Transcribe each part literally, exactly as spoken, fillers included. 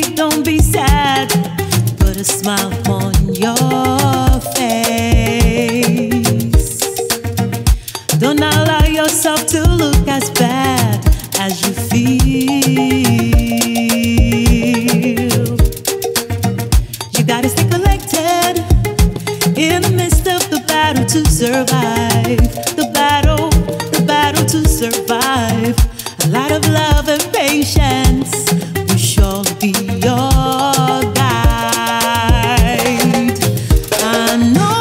weep, don't be sad. Put a smile on your face. Don't allow yourself to look as bad as you feel. You gotta stay collected in the midst of the battle to survive. The battle, the battle to survive. A lot of love and patience will surely be your guide. I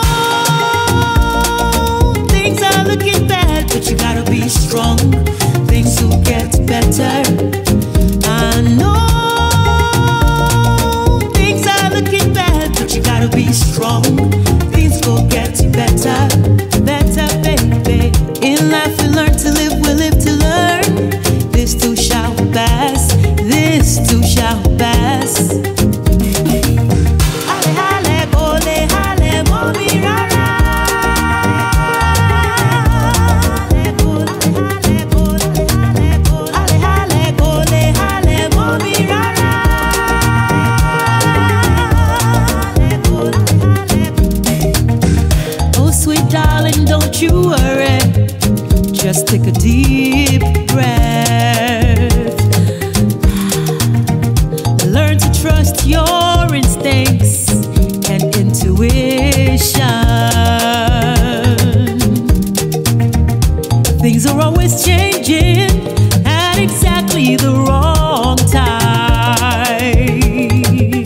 know things are looking bad, but you gotta be strong. Things will get better. I know things are looking bad, but you gotta be strong. Things will get better, better, baby. In life we learn to live, we live to learn. This too shall pass, this too shall pass. Hale, hale, gole, hale, momi, rara. Hale, gole, hale, gole, hale, gole. Hale, hale, gole, hale, momi, rara. Hale, gole, hale, gole. Oh, sweet darling, don't you worry. Just take a deep breath. Learn to trust your instincts and intuition. Things are always changing at exactly the wrong time.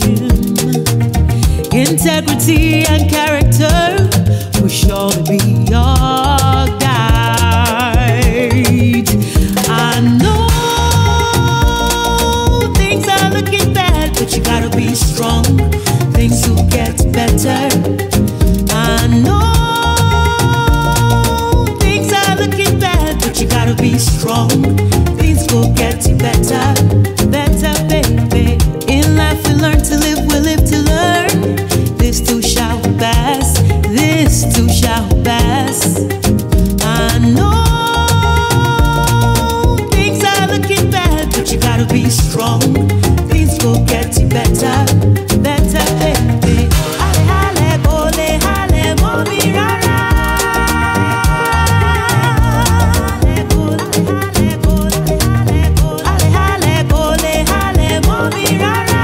Integrity and character will surely be your guide. I know things are looking bad, but you gotta be strong. Things will get better. I know things are looking bad, but you gotta be strong. Things will get better, better, baby. In life we learn to live, we live to learn. This too shall pass, this too shall pass. I know things are looking bad, but you gotta be strong. Things will get better, better, baby. Hale, hale, gole, hale, momi, rara. Hale, gole, hale, gole, hale, gole. Hale, hale, gole, hale, momi, rara.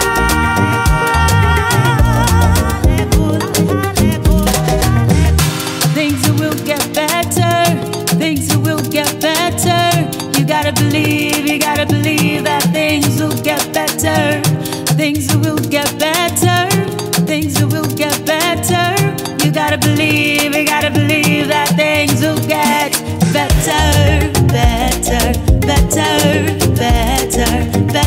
Hale, gole, hale, gole, hale. Things will get better, things will get better. You gotta believe, you gotta believe that things will get better. Things will get better, things will get better. You gotta believe, you gotta believe that things will get better, better, better, better, better.